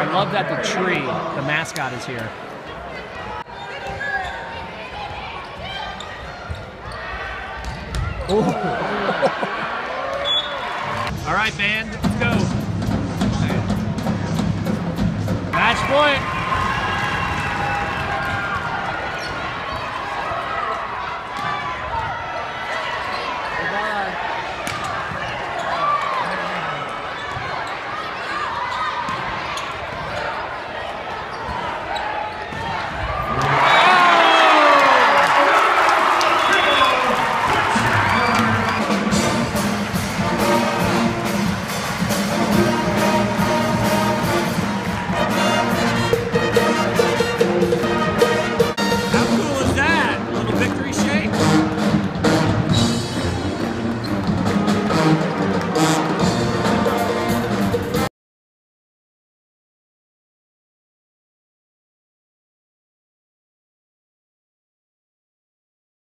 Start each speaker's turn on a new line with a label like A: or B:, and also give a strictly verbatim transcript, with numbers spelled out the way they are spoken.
A: I love that the tree, the mascot, is here. Ooh. All right, band, let's go. Match point.